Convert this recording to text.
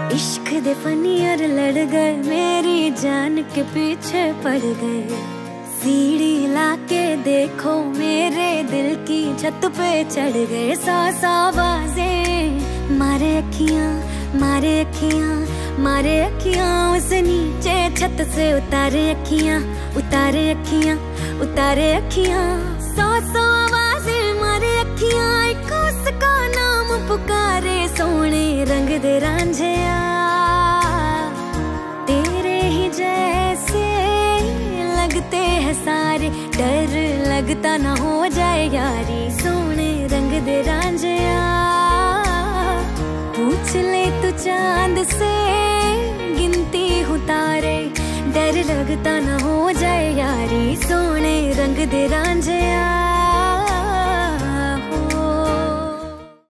इश्क दे फनियर लड़ गए, मेरी जान के पीछे पड़ गए। सीढ़ी लाके देखो मेरे दिल की छत पे चढ़ गए। सौ सौ आवाजें मारे अखियां, मारे अखियां, मारे अखियां, उस नीचे छत से उतारे अखियां, उतारे अखियां, उतारे अखियां। सौ सौ आवाजें मारे अखियां, एक उसका नाम पुकारे। सोने रंग दे रांझिया तेरे ही जैसे लगते हैं सारे, डर लगता ना हो जाए यारी। सोने रंग दे रांझिया पूछ ले तू चांद से, गिनती हूँ तारे, डर लगता ना हो जाए यारी। सोने रंग दे रांझिया।